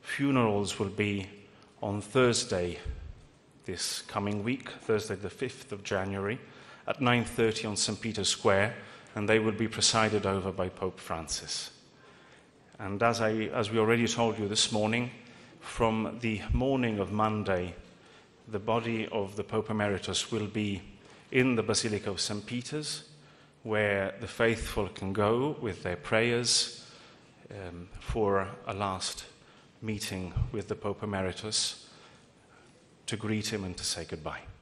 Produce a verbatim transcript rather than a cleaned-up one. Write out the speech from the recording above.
funerals will be on Thursday this coming week, Thursday the fifth of January, at nine thirty on Saint Peter's Square, and they will be presided over by Pope Francis. And as, I, as we already told you this morning, from the morning of Monday, the body of the Pope Emeritus will be in the Basilica of Saint Peter's, where the faithful can go with their prayers um, for a last meeting with the Pope Emeritus, to greet him and to say goodbye.